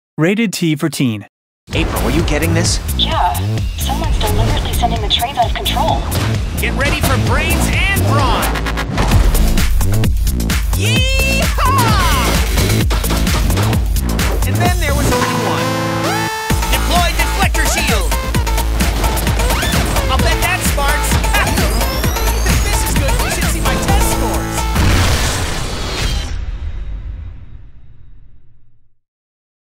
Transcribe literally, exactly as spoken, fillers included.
Rated T for teen. April, are you getting this? Yeah, someone's deliberately sending the trains out of control. Get ready for brains and brawn! Yeehaw!